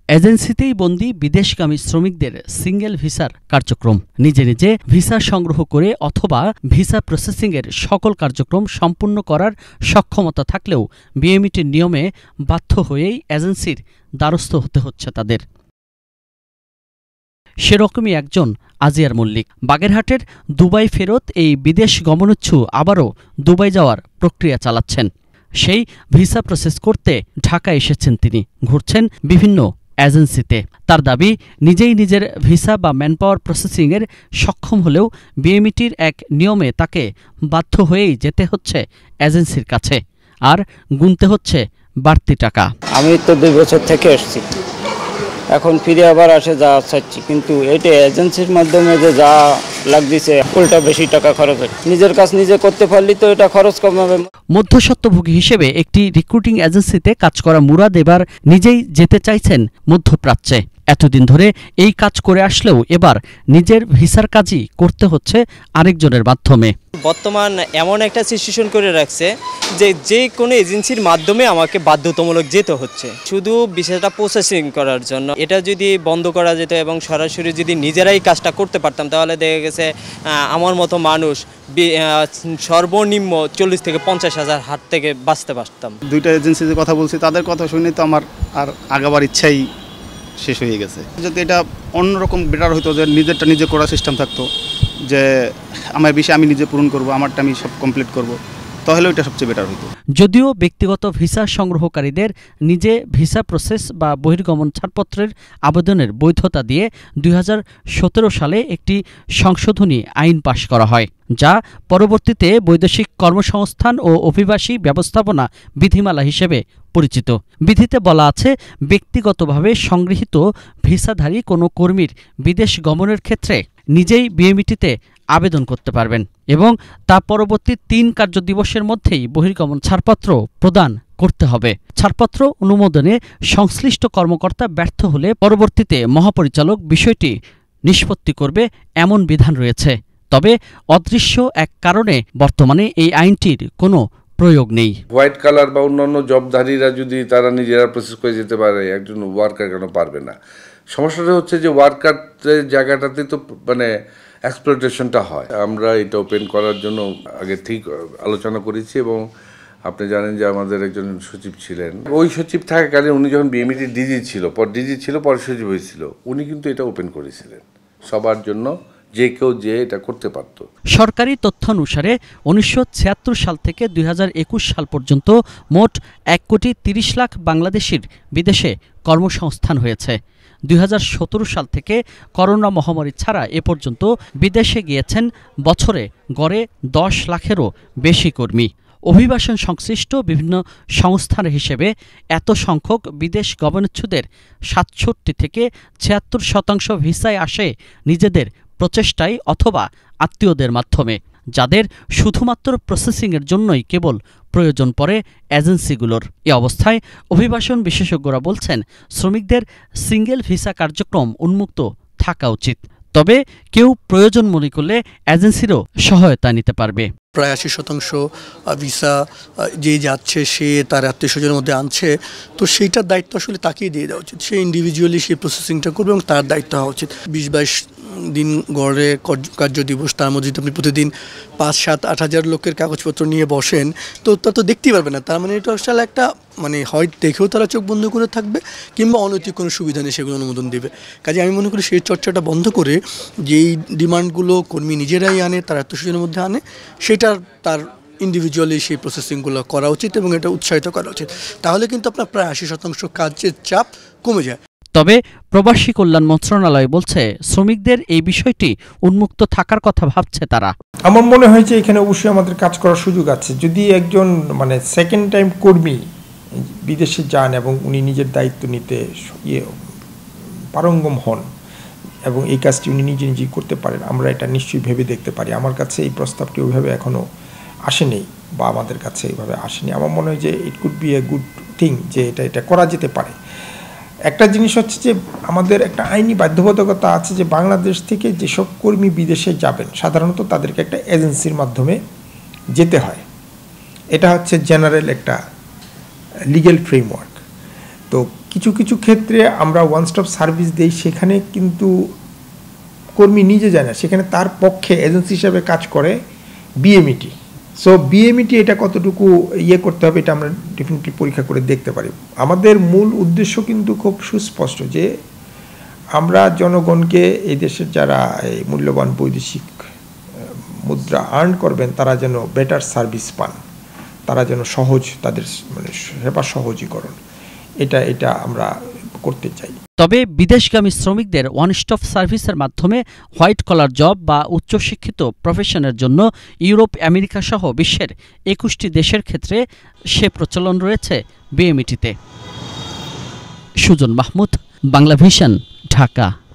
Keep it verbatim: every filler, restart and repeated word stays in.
এজেন্সিতেই বন্দী বিদেশগামী শ্রমিকদের সিঙ্গেল ভিসার কার্যক্রম। নিজে নিজে ভিসা সংগ্রহ করে অথবা ভিসা প্রসেসিংয়ের সকল কার্যক্রম সম্পূর্ণ করার সক্ষমতা থাকলেও বিএমইটির নিয়মে বাধ্য হয়েই এজেন্সির দ্বারস্থ হতে হচ্ছে তাদের। সেরকমই একজন আজিয়ার মল্লিক। বাগেরহাটের দুবাই ফেরত এই বিদেশ গমনোচ্ছু আবারও দুবাই যাওয়ার প্রক্রিয়া চালাচ্ছেন। সেই ভিসা প্রসেস করতে ঢাকা এসেছেন তিনি, ঘুরছেন বিভিন্ন এজেন্সিতে। তার দাবি, নিজেই নিজের ভিসা বা ম্যানপাওয়ার প্রসেসিংয়ের সক্ষম হলেও বিএমইটির এক নিয়মে তাকে বাধ্য হয়েই যেতে হচ্ছে এজেন্সির কাছে, আর গুনতে হচ্ছে বাড়তি টাকা। আমি তো দুই বছর থেকে এসেছি, এখন ফিরে আবার আসে যা চাচ্ছি, কিন্তু এটা এজেন্সির মাধ্যমে যে যা লাগছে উল্টা বেশি টাকা খরচ হয়। নিজের কাজ নিজে করতে পারলে তো এটা খরচ কম হবে। মধ্যস্বত্বভোগী হিসেবে একটি রিক্রুটিং এজেন্সিতে কাজ করা মুরাদ এবার নিজেই যেতে চাইছেন মধ্যপ্রাচ্যে। এতদিন ধরে এই কাজ করে আসলেও এবার নিজের ভিসার কাজই করতে হচ্ছে আরেকজনের মাধ্যমে। বর্তমান এমন একটা সিচুয়েশন করে রাখছে যে যে কোনো এজেন্সির মাধ্যমে আমাকে বাধ্যতামূলক যেতে হচ্ছে শুধু বিষয়টা প্রসেসিং করার জন্য। এটা যদি বন্ধ করা যেত এবং সরাসরি যদি নিজেরাই কাজটা করতে পারতাম, তাহলে দেখা গেছে আমার মতো মানুষ সর্বনিম্ন চল্লিশ থেকে পঞ্চাশ হাজার হাত থেকে বাঁচতে পারতাম। দুইটা এজেন্সিতে কথা বলছি, তাদের কথা শুনে তো আমার আর আগাবার ইচ্ছাই শেষ হয়ে গেছে। যদি এটা অন্যরকম বেটার হতো, যে নিজেরটা নিজে করার সিস্টেম থাকতো, যে আমার বিষয় আমি নিজে পূরণ করব, আমারটা আমি সব কমপ্লিট করব, তাহলে ওইটা সবচেয়ে বেটার হতো। যদিও ব্যক্তিগত ভিসা সংগ্রহকারীদের নিজে ভিসা প্রসেস বা বহির্গমন ছাড়পত্রের আবেদনের বৈধতা দিয়ে দুই হাজার সতেরো সালে একটি সংশোধনী আইন পাশ করা হয়, যা পরবর্তীতে বৈদেশিক কর্মসংস্থান ও অভিবাসী ব্যবস্থাপনা বিধিমালা হিসেবে পরিচিত। বিধিতে বলা আছে, ব্যক্তিগতভাবে সংগৃহীত ভিসাধারী কোনো কর্মীর বিদেশ গমনের ক্ষেত্রে নিজেই বিএমইটিতে আবেদন করতে পারবেন এবং তা পরবর্তী তিন কার্যদিবসের মধ্যেই বহির্গমন ছাড়পত্র প্রদান করতে হবে। ছাড়পত্র অনুমোদনে সংশ্লিষ্ট কর্মকর্তা ব্যর্থ হলে পরবর্তীতে মহাপরিচালক বিষয়টি নিষ্পত্তি করবে এমন বিধান রয়েছে। তবে অদৃশ্য এক কারণে বর্তমানে এই আইনটির কোনো প্রয়োগ নেই। হোয়াইট কালার বা অন্যান্য জবধারীরা যদি তারা নিজেরা প্রসেস করে যেতে পারে, একজন ওয়ার্কার কেন পারবে না? সমস্যাটা হচ্ছে যে ওয়ার্কারের জায়গাটাতে তো মানে এক্সপ্লয়টেশনটা হয়। আমরা এটা ওপেন করার জন্য আগে ঠিক আলোচনা করেছি এবং আপনি জানেন যে আমাদের একজন সচিব ছিলেন, ওই সচিব থাকাকালীন উনি যখন বিএমইটি ডিজি ছিল, পর ডিজি ছিল, পরে সচিব হয়েছিল, উনি কিন্তু এটা ওপেন করেছিলেন সবার জন্য, যে কেউ যে এটা করতে পারত। সরকারি তথ্যানুসারে উনিশশো ছিয়াত্তর সাল থেকে দুই হাজার একুশ সাল পর্যন্ত মোট এক কোটি তিরিশ লাখ বাংলাদেশির বিদেশে কর্মসংস্থান হয়েছে। দুই হাজার সতেরো সাল থেকে করোনা মহামারী ছাড়া এ পর্যন্ত বিদেশে গিয়েছেন বছরে গড়ে দশ লাখেরও বেশি কর্মী। অভিবাসন সংশ্লিষ্ট বিভিন্ন সংস্থার হিসেবে এত সংখ্যক বিদেশ গমনোচ্ছুদের সাতষট্টি থেকে ছিয়াত্তর শতাংশ ভিসায় আসে নিজেদের প্রচেষ্টায় অথবা আত্মীয়দের মাধ্যমে, যাদের শুধুমাত্র প্রসেসিংয়ের জন্যই কেবল প্রয়োজন পড়ে এজেন্সিগুলোর। এ অবস্থায় অভিবাসন বিশেষজ্ঞরা বলছেন, শ্রমিকদের সিঙ্গেল ভিসা কার্যক্রম উন্মুক্ত থাকা উচিত। তবে কেউ প্রয়োজন মনে করলে এজেন্সিরও সহায়তা নিতে পারবে। প্রায় আশি শতাংশ ভিসা যে যাচ্ছে সে তার আত্মীয় স্বজনের মধ্যে আনছে, তো সেইটার দায়িত্ব আসলে তাকেই দিয়ে দেওয়া উচিত। সে ইন্ডিভিজুয়ালি সেই প্রসেসিংটা করবে এবং তার দায়িত্ব হওয়া উচিত। বিশ বাইশ দিন গড়ে কার্য দিবস, তার মধ্যে যদি আপনি প্রতিদিন পাঁচ সাত আট হাজার লোকের কাগজপত্র নিয়ে বসেন, তো তা তো দেখতেই পারবে না। তার মানে এটা আসলে একটা মানে হয় দেখেও তারা চোখ বন্ধ করে থাকবে, কিংবা অনৈতিক কোনো সুবিধা নেই সেগুলো অনুমোদন দেবে। কাজে আমি মনে করি সেই চর্চাটা বন্ধ করে যেই ডিমান্ডগুলো কর্মী নিজেরাই আনে, তার আত্মীয়স্বজনের মধ্যে আনে, সেটার তার ইন্ডিভিজুয়ালি সেই প্রসেসিংগুলো করা উচিত এবং এটা উৎসাহিত করা উচিত। তাহলে কিন্তু আপনার প্রায় আশি শতাংশ কাজের চাপ কমে যায়। তবে প্রবাসী কল্যাণ মন্ত্রণালয় বলছে, শ্রমিকদের এই বিষয়টি উন্মুক্ত থাকার কথা ভাবছে তারা। আমার মনে হয় যে এখানে অবশ্যই আমাদের কাজ করার সুযোগ আছে। যদি একজন মানে সেকেন্ড টাইম কর্মী বিদেশে যান এবং উনি নিজের দায়িত্ব নিতে ইয়ে পারঙ্গম হন এবং এই কাজটি উনি নিজে নিজেই করতে পারেন, আমরা এটা নিশ্চয়ই ভেবে দেখতে পারি। আমার কাছে এই প্রস্তাবটি ওইভাবে এখনও আসেনি বা আমাদের কাছে এইভাবে আসেনি। আমার মনে হয় যে it could be a good thing, যে এটা এটা করা যেতে পারে। একটা জিনিস হচ্ছে যে আমাদের একটা আইনি বাধ্যবাধকতা আছে যে বাংলাদেশ থেকে যেসব কর্মী বিদেশে যাবেন সাধারণত তাদেরকে একটা এজেন্সির মাধ্যমে যেতে হয়। এটা হচ্ছে জেনারেল একটা লিগ্যাল ফ্রেমওয়ার্ক। তো কিছু কিছু ক্ষেত্রে আমরা ওয়ান স্টপ সার্ভিস দেই, সেখানে কিন্তু কর্মী নিজে যায় না, সেখানে তার পক্ষে এজেন্সি হিসাবে কাজ করে বিএমইটি। সো বিএমইটি এটা কতটুকু ইয়ে করতে হবে এটা আমরা ডেফিনেটলি পরীক্ষা করে দেখতে পারি। আমাদের মূল উদ্দেশ্য কিন্তু খুব সুস্পষ্ট যে আমরা জনগণকে এই দেশের যারা এই মূল্যবান বৈদেশিক মুদ্রা আর্ন করবেন তারা যেন বেটার সার্ভিস পান, তারা যেন সহজ তাদের মানে সেবা সহজীকরণ, এটা এটা আমরা করতে চাই। তবে বিদেশগামী শ্রমিকদের ওয়ান স্টপ সার্ভিসের মাধ্যমে হোয়াইট কলার জব বা উচ্চশিক্ষিত প্রফেশনের জন্য ইউরোপ, আমেরিকা সহ বিশ্বের একুশটি দেশের ক্ষেত্রে সে প্রচলন রয়েছে বিএমইটিতে। সুজন মাহমুদ, বাংলাভিশন, ঢাকা।